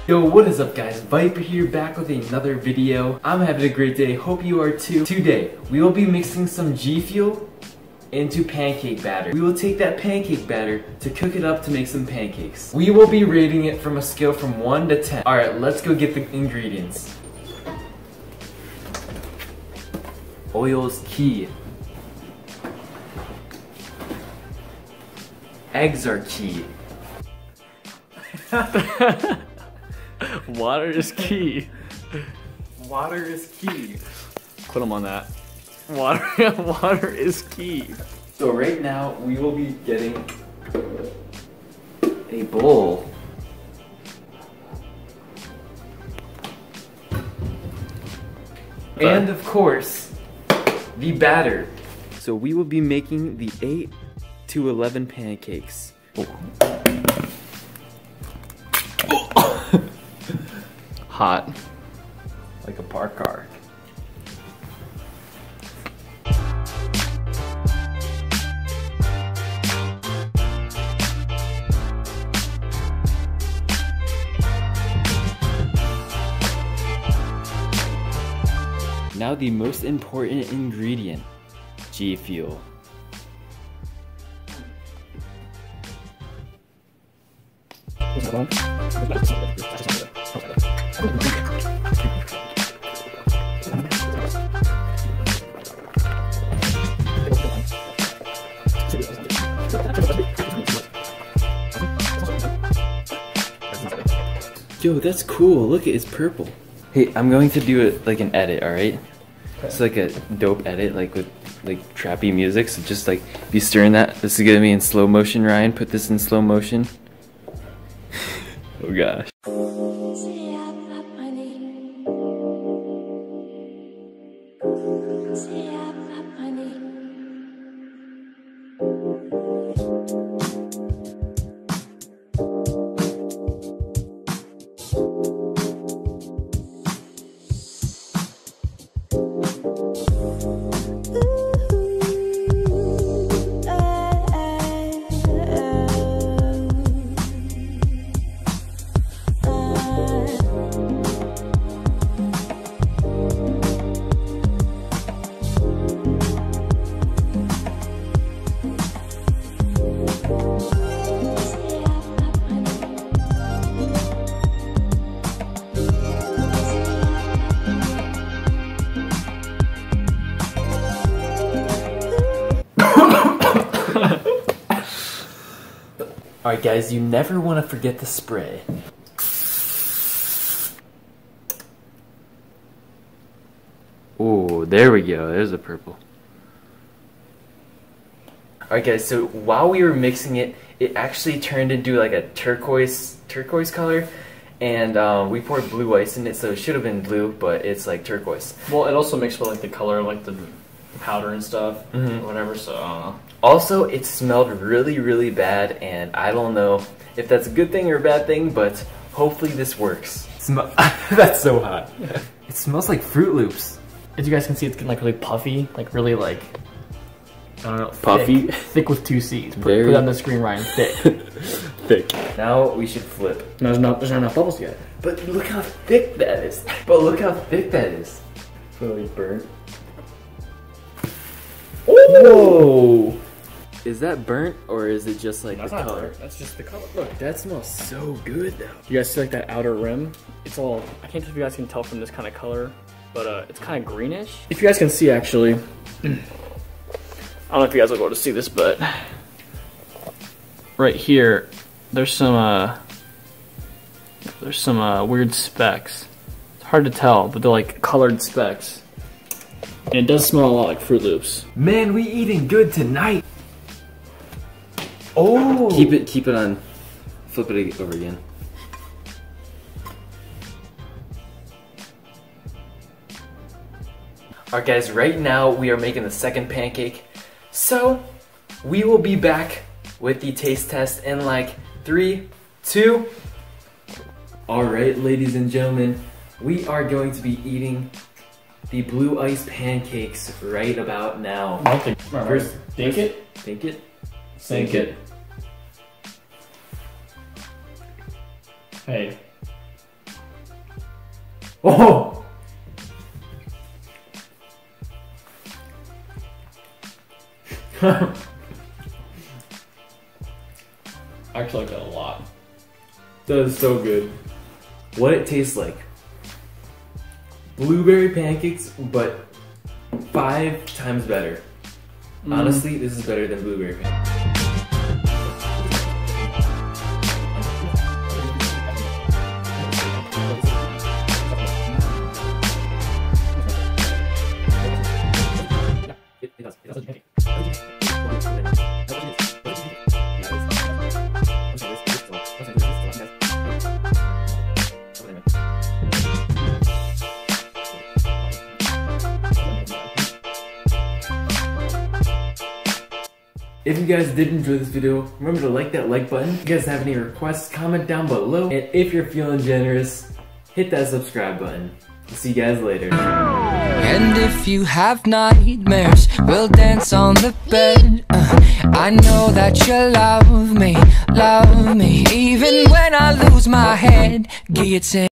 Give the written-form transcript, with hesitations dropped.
Yo, what is up guys? Viper here, back with another video. I'm having a great day, hope you are too. Today, we will be mixing some G Fuel into pancake batter. We will take that pancake batter to cook it up to make some pancakes. We will be rating it from a scale from 1 to 10. Alright, let's go get the ingredients. Oil is key. Eggs are key. Water is key. Water is key. Put them on that. Water is key. So right now we will be getting a bowl. And of course, the batter. So we will be making the 8 to 11 pancakes. Hot. Like a parked car. Now the most important ingredient, G Fuel. Yo, that's cool. Look, it's purple. Hey, I'm going to do it like an edit, alright? It's like a dope edit, like with like trappy music. So just like be stirring that. This is gonna be in slow motion, Ryan. Put this in slow motion. Oh gosh. Alright guys, you never want to forget the spray. Oh, there we go. There's a purple. Alright guys, so while we were mixing it, it actually turned into like a turquoise color. And we poured blue ice in it, so it should have been blue, but it's like turquoise. Well, it also mixed with like the color, like the powder and stuff, whatever, so I don't know. Also, it smelled really, really bad, and I don't know if that's a good thing or a bad thing, but hopefully this works. That's so hot. It smells like Fruit Loops. As you guys can see, it's getting like really puffy, like really like, I don't know, puffy? Thick with 2 C's. Put it on the screen, Ryan, thick. Thick. Now we should flip. No, there's not enough bubbles yet. But look how thick that is. But look how thick that is. It's really burnt. Whoa! Is that burnt or is it just like the color? Burnt. That's just the color. Look, that smells so good though. You guys see like that outer rim? It's all, I can't tell if you guys can tell from this kind of color, but it's kind of greenish. If you guys can see actually, I don't know if you guys will be able to see this, but right here, there's some weird specks. It's hard to tell, but they're like colored specks. And it does smell a lot like Fruit Loops. Man, we eating good tonight. Oh! Keep it on. Flip it over again. Alright guys, right now we are making the second pancake. So, we will be back with the taste test in like 3, 2. Alright ladies and gentlemen, we are going to be eating the blue ice pancakes right about now. First, think it. Think it. Sink it. Hey, Oh! I actually like that a lot. That is so good. What it tastes like. Blueberry pancakes, but 5 times better. Honestly, this is better than blueberry pancakes. If you guys did enjoy this video, remember to like that like button. If you guys have any requests, comment down below. And if you're feeling generous, hit that subscribe button. I'll see you guys later. And if you have nightmares, we'll dance on the bed. I know that you love me, even when I lose my head. Guillotine.